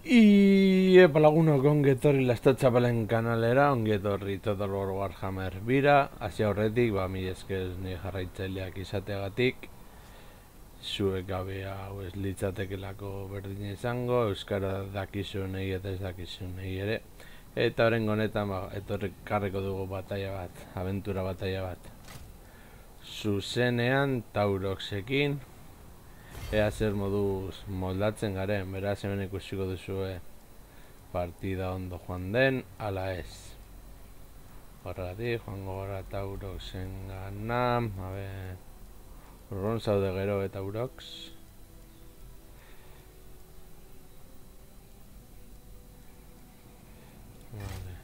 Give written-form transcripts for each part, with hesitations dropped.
Epa lagunok ongetorri Lastatxapelen kanalera, ongetorri Total War Warhammer bira. Hasi aurretik, mila esker nire jarraitzaileak izateagatik. Zuek gabe hau ez litzatekelako berdina izango, euskara dakizunei eta ez dakizunei ere. Eta horren honetan etorrikarreko dugu bataia bat, abentura bataia bat. Zuzenean Tauroxekin, ea zer moduz moldatzen garen, beraz hemen ikusiko duzue partida ondo joan den, ala ez. Horregatik, joango gara Tauroxen gana, a ber... Urron zaude gero eta Taurox. Vale.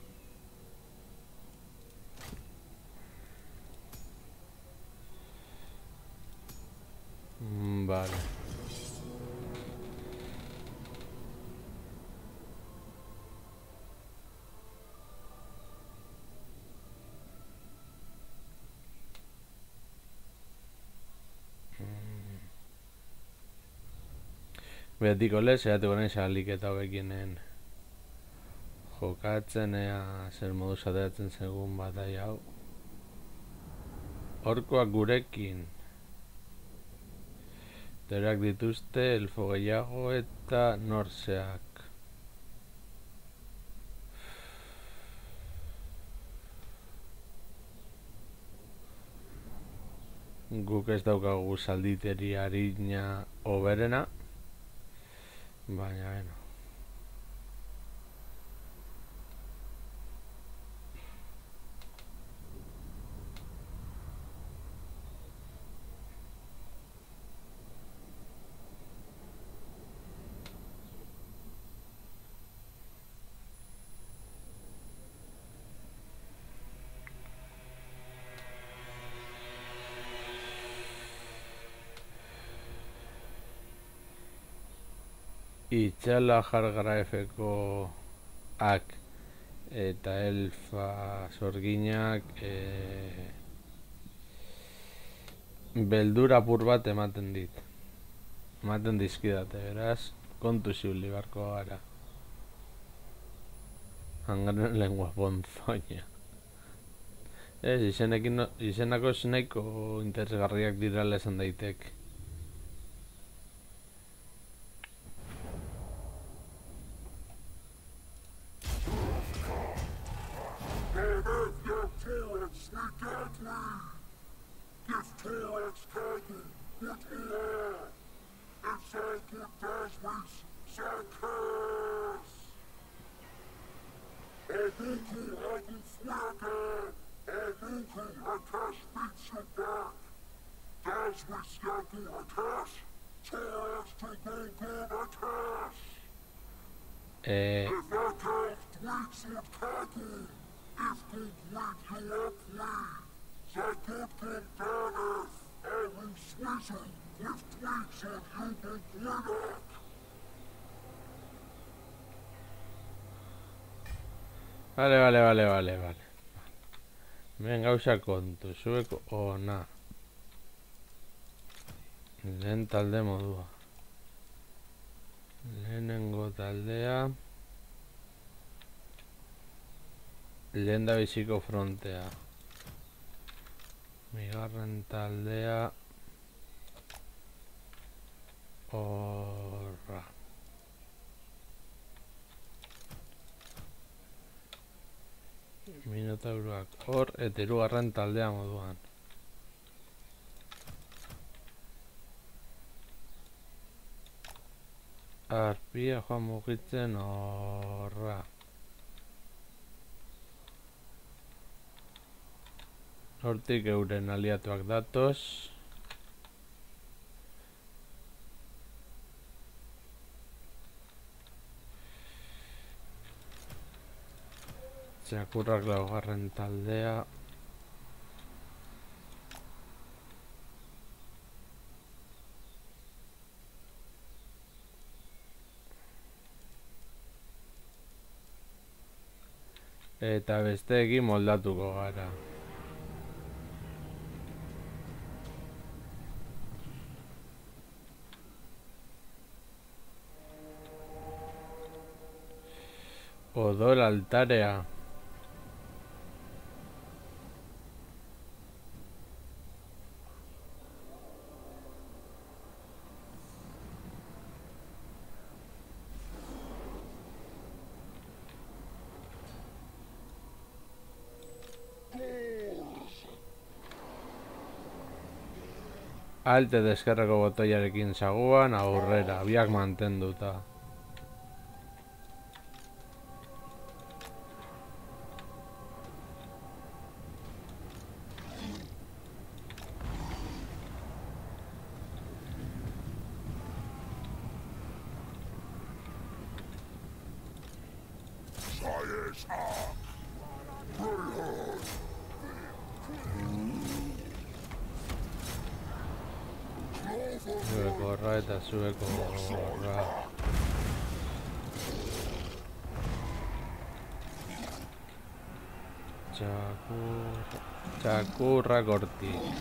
Vale. Betiko lez, zehatuko nahi salik eta hobekienen jokatzen, ea zer moduz ateratzen segun batai hau. Orkoak gurekin. Terak dituzte, elfo gehiago eta norseak. Guk ez daukagu zalditeri harina oberena. Baina, bueno. Itxala jargarafeko ak eta elfa sorginak beldur apur bat ematen dit. Ematen dizkidate, beraz, kontu ziuli barko gara. Hangaren lengua bonzoina. Ez, izenako nahiko interesgarriak dirala esan daitek. Vale. Ben gauza kontu, zueko ona. Lehen talde modua. Lehenengo taldea. Lehen da biziko frontea. Bigarren taldea. Horra. Minotauroak hor eta hirugarren taldea moduan. Arpia joan mugitzen horra. Hortik euren aliatuak datoz. Txakurrak laugarren taldea. Eta besteekin moldatuko gara. Odol altarea. Alte deskerreko botoiarekin saguan aurrera, biak mantenduta. Zuek horra eta zuek horra. Txakurrak hortik.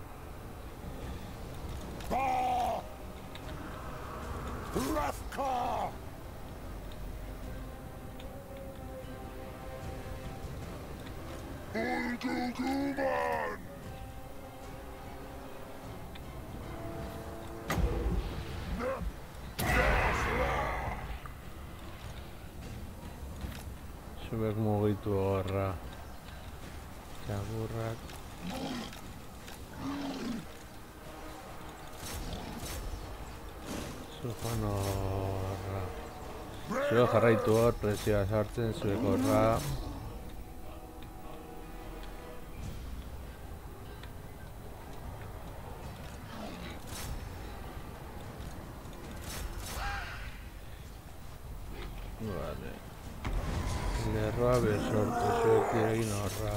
Zuek mugitu horra. Txakurrak. Zuek horra. Zuek jarraitu hor, presioa sartzen, zuek horra. Vale. Lerroa besortu, zuek egin horra.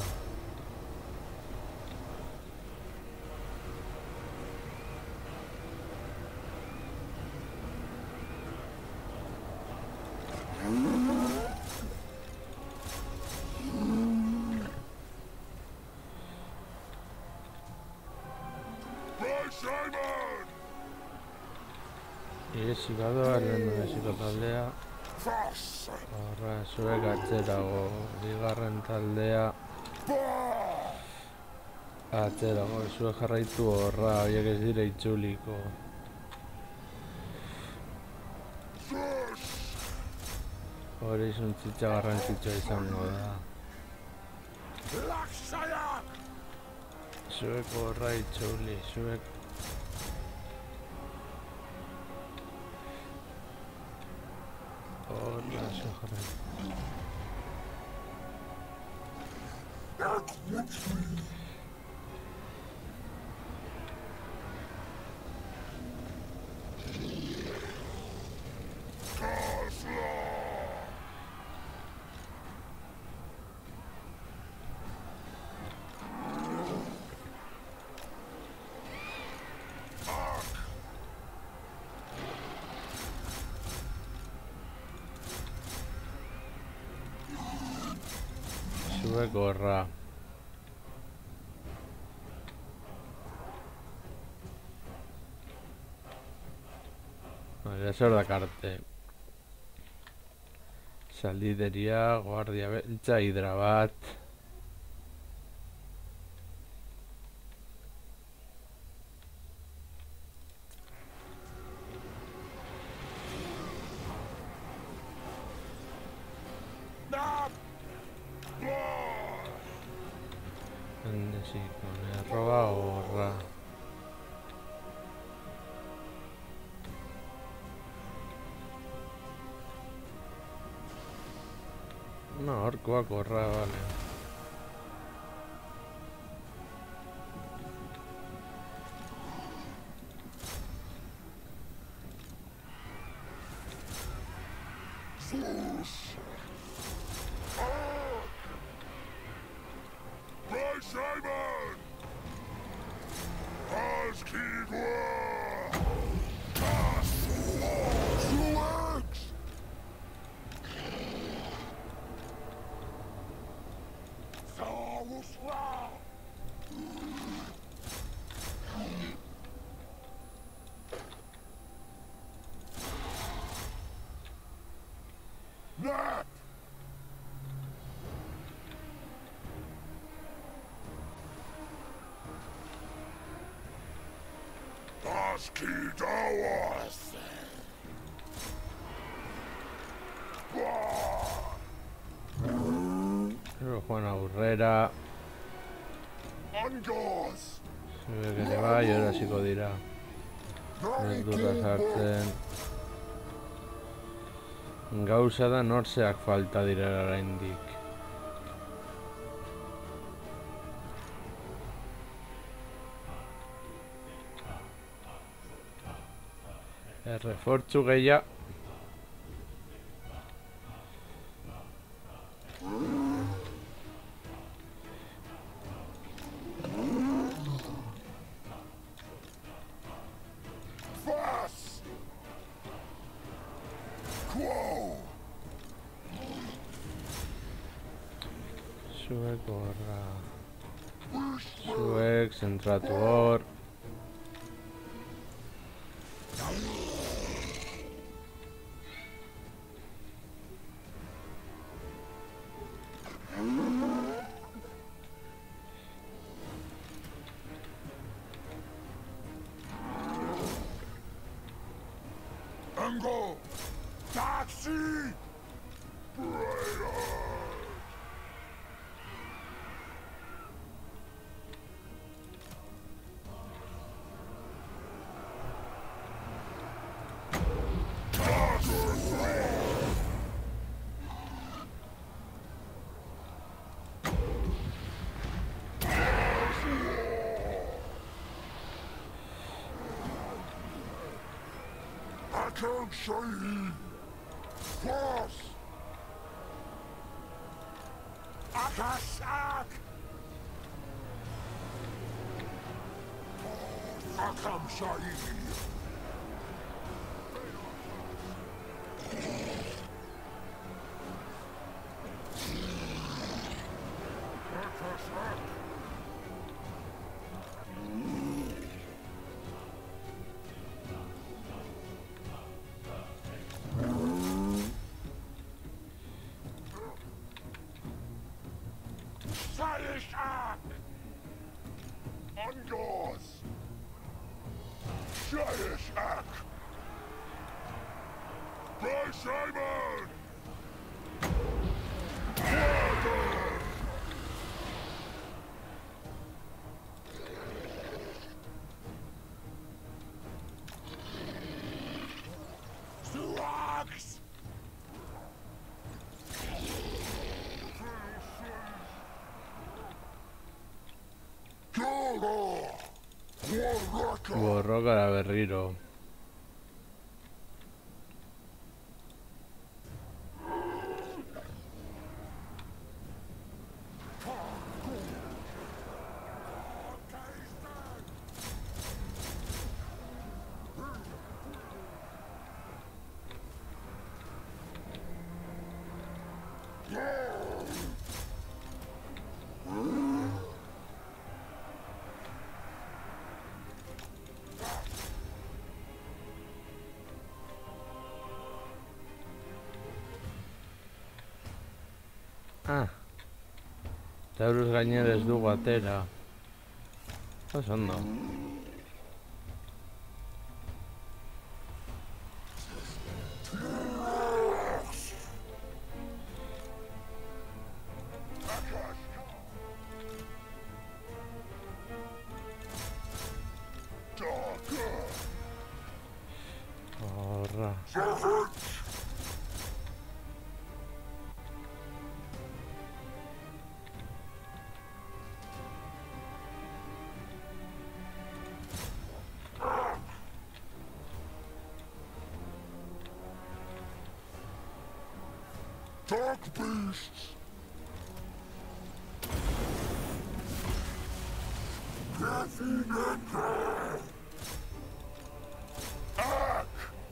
Iresikador, lehen iresiko taldea. Horra, zuek atzerago, bigarren taldea. Atzerago, zuek jarraitu horra, horiek ez dire itzuliko. Hori zuntzitza garrantzitsua izango da. Zuek horra itzuli, zuek... Horra, zuek jarraitu. Zuek horra. Vale, zer dakarte. Saldideria, guardia beltza, hidra bat. Sí, con erroa horra. No, orkoak horra, vale. Pero Juan Aurrera. Se ve que le va y ahora sí que dirá. Beldurra sartzen. Gauza da nortzeak falta direla oraindik. Errefortzu gehiago. Zuek horra. Zuek zentratu hor. Shahid! Cross! Akashak! Akam Shahid! Akashak! Shahishak! Ungors! Shahishak! By Simon! Suax! Borrokara berriro. Ah, Taurus gainera ez dugu atera. Oso ondo. Horra. Dark beasts! Definitely! Ack!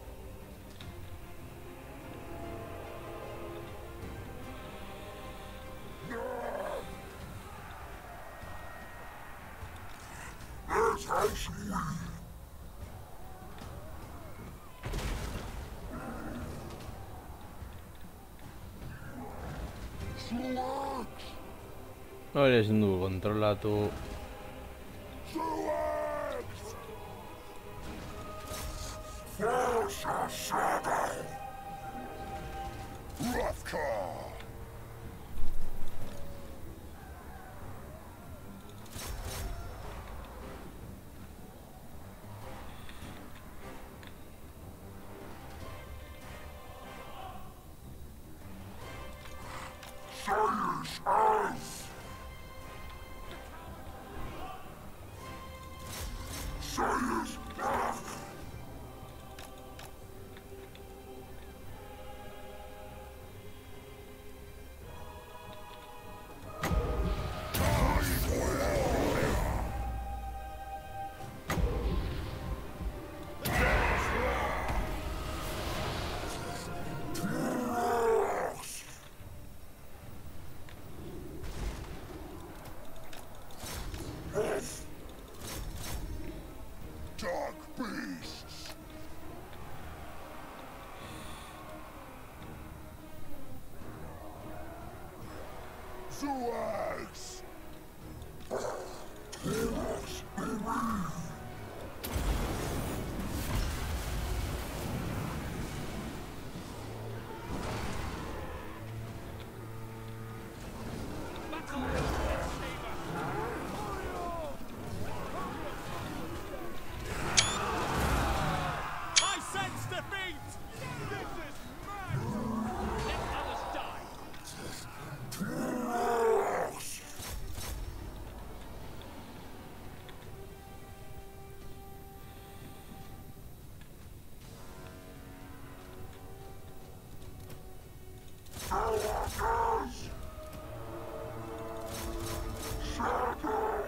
No! There's House Weed! Hori ezin dugu kontrolatu. Forza Saga! Ravka! Science eyes! Science back! Dark beasts! Zuags! Chaos beware! I sense defeat! This is mad! Let others die! Science! Saga!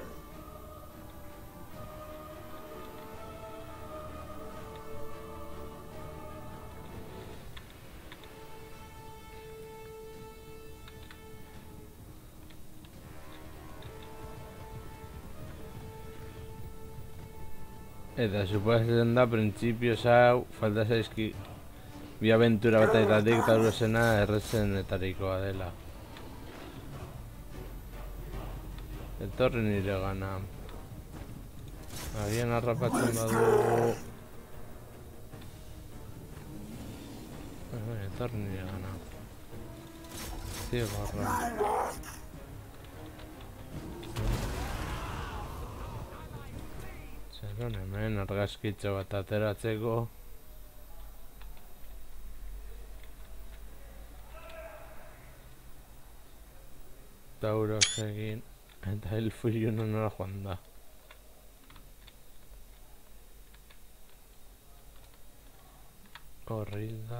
Eta suposatzen da printzipioz hau falta zaizki bi abentura batetatik Taurosena errezenetarikoa dela. Etorri nire gana. Agian harrapatzen badugu... Etorri nire gana. Zigorra. Zeron hemen argazkitxo bat ateratzeko. Tauros egin eta elfu iluna nora joan da. Horri da.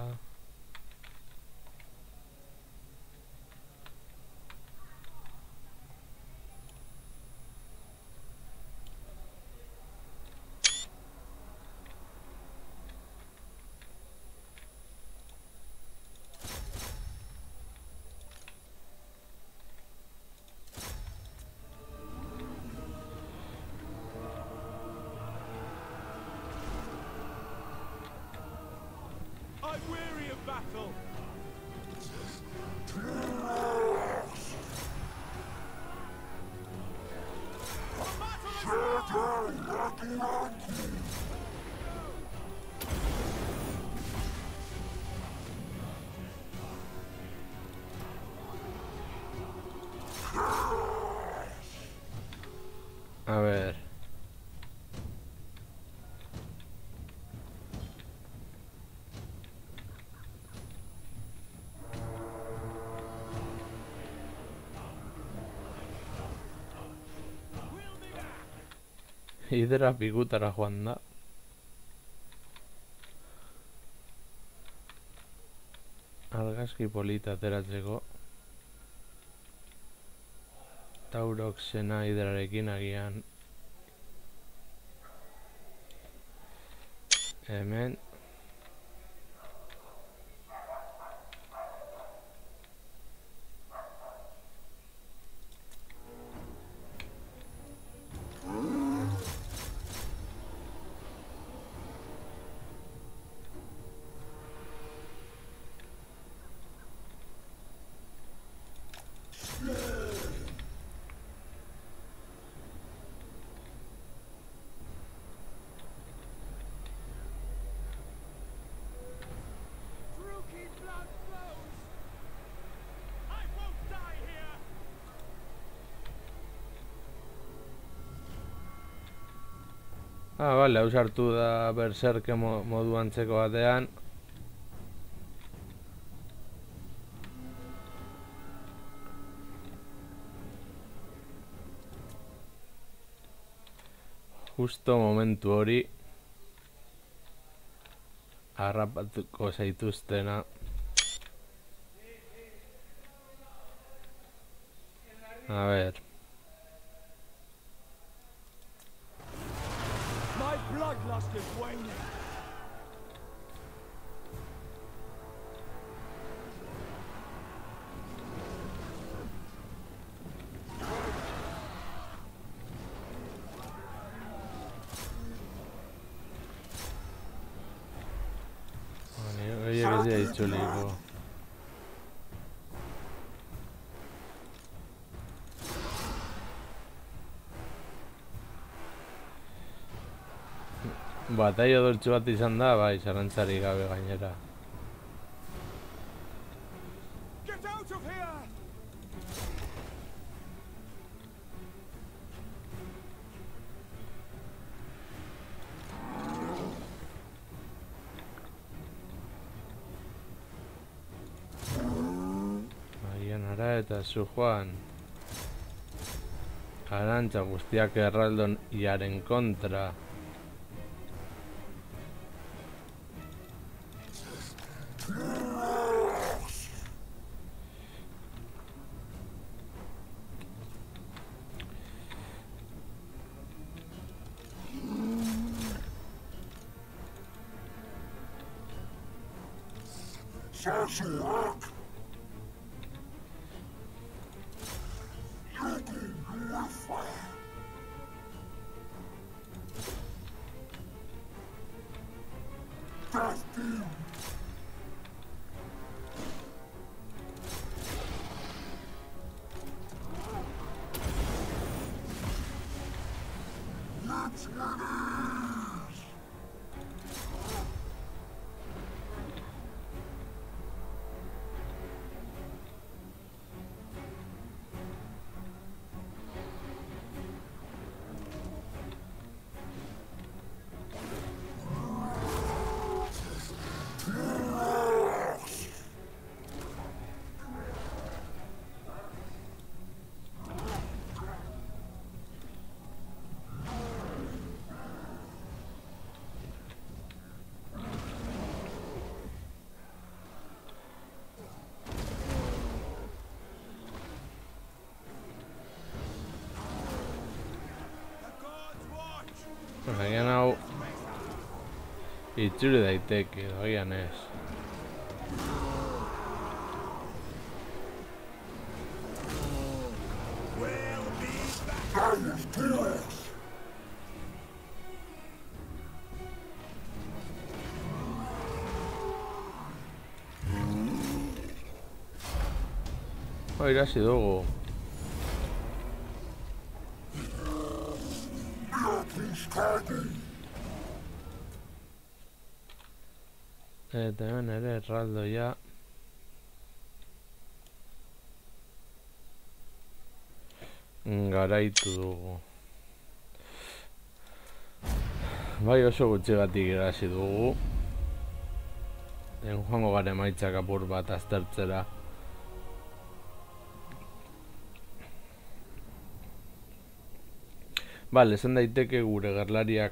I'm weary of battle! A ver. Hidra pikutara joan da. Argazki polita ateratzeko. Tauroxena hidrarekin agian. Hemen. Bale, hau sartu da berserke modu antzeko batean. Justo momentu hori harrapatuko zaituztena. A ver. My bloodlust is waning. Oye, que sí ha dicho Ligo. Bataio doltsu bat izan da, bai, zarantzarik gabe gainera. Get out of here! Aienara eta zu joan. Arantza guztiak erraldon iaren kontra. Sassuak! Looking more fire! Death Beam! Let's get it! Agian hau itzuri daiteke, agian ez. Giant T-Rex! Irasi dugu. Eta hemen ere erraldoia. Garaitu dugu. Bai, oso gutxigatik irasi dugu. Joango gare emaitzak apur bat aztertzera. Bale, esan daiteke gure gerlariak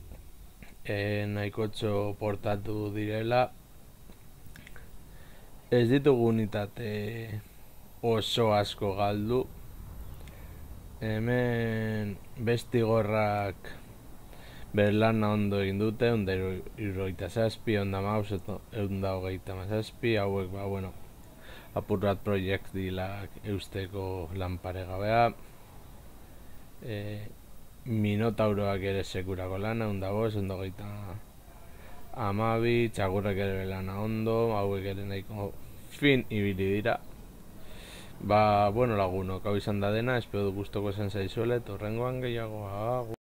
nahikotxo portatu direla. Ez ditugu unitate oso asko galdu. Hemen bestigorrak bere lana ondo egin dute, 167, 127, hauek, bueno, apur bat proiektilak eusteko lan paregabea. Minotauroak ere sekurako lana, 105, 112, txagurrak ere lana ondo, hauek ere nahiko fin ibili dira. Bueno lagunok, hau izan da dena, espero du gustoko zen zaizuela, eta horrengoan gehiago.